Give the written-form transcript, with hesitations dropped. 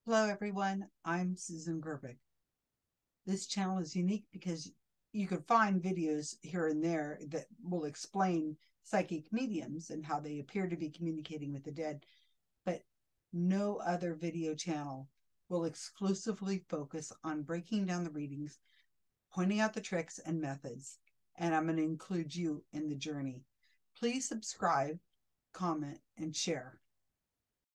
Hello, everyone. I'm Susan Gerbic. This channel is unique because you can find videos here and there that will explain psychic mediums and how they appear to be communicating with the dead, but no other video channel will exclusively focus on breaking down the readings, pointing out the tricks and methods, and I'm going to include you in the journey. Please subscribe, comment, and share.